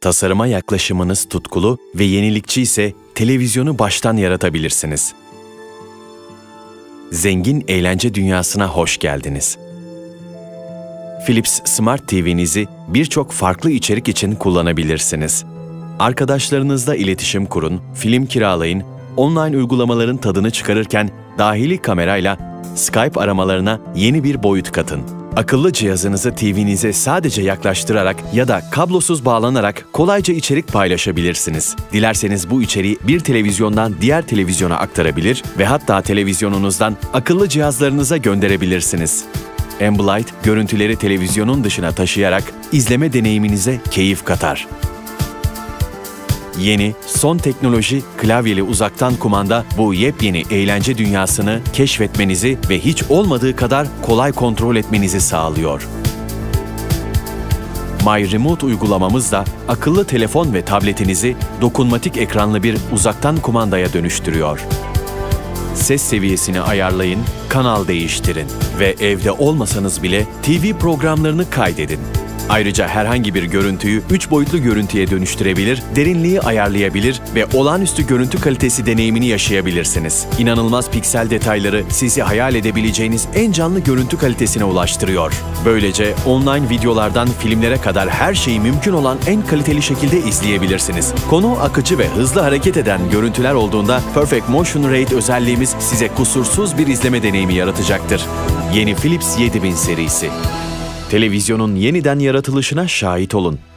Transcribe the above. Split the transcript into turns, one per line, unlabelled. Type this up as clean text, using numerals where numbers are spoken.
Tasarıma yaklaşımınız tutkulu ve yenilikçi ise televizyonu baştan yaratabilirsiniz. Zengin eğlence dünyasına hoş geldiniz. Philips Smart TV'nizi birçok farklı içerik için kullanabilirsiniz. Arkadaşlarınızla iletişim kurun, film kiralayın, online uygulamaların tadını çıkarırken dahili kamerayla Skype aramalarına yeni bir boyut katın. Akıllı cihazınızı TV'nize sadece yaklaştırarak ya da kablosuz bağlanarak kolayca içerik paylaşabilirsiniz. Dilerseniz bu içeriği bir televizyondan diğer televizyona aktarabilir ve hatta televizyonunuzdan akıllı cihazlarınıza gönderebilirsiniz. Ambilight, görüntüleri televizyonun dışına taşıyarak izleme deneyiminize keyif katar. Yeni, son teknoloji klavyeli uzaktan kumanda bu yepyeni eğlence dünyasını keşfetmenizi ve hiç olmadığı kadar kolay kontrol etmenizi sağlıyor. My Remote uygulamamız da akıllı telefon ve tabletinizi dokunmatik ekranlı bir uzaktan kumandaya dönüştürüyor. Ses seviyesini ayarlayın, kanal değiştirin ve evde olmasanız bile TV programlarını kaydedin. Ayrıca herhangi bir görüntüyü 3 boyutlu görüntüye dönüştürebilir, derinliği ayarlayabilir ve olağanüstü görüntü kalitesi deneyimini yaşayabilirsiniz. İnanılmaz piksel detayları sizi hayal edebileceğiniz en canlı görüntü kalitesine ulaştırıyor. Böylece online videolardan filmlere kadar her şeyi mümkün olan en kaliteli şekilde izleyebilirsiniz. Konu akıcı ve hızlı hareket eden görüntüler olduğunda Perfect Motion Rate özelliğimiz size kusursuz bir izleme deneyimi yaratacaktır. Yeni Philips 7000 serisi. Televizyonun yeniden yaratılışına şahit olun.